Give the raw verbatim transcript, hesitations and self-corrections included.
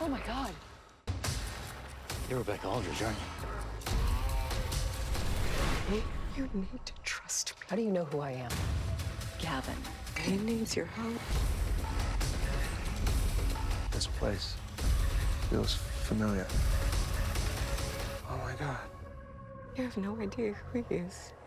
my God. You're Rebecca Aldridge, aren't you? You need to trust me. How do you know who I am? Gavin. He needs your help. This place feels familiar. Oh my God. You have no idea who he is.